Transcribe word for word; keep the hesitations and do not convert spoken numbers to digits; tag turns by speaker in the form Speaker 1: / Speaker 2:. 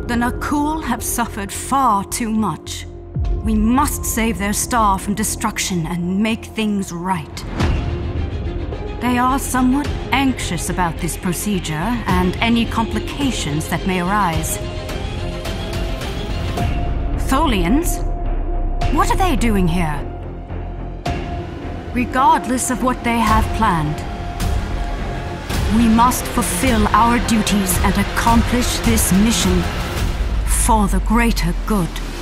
Speaker 1: The Nakul have suffered far too much. We must save their star from destruction and make things right. They are somewhat anxious about this procedure and any complications that may arise. Tholians? What are they doing here? Regardless of what they have planned, we must fulfill our duties and accomplish this mission for the greater good.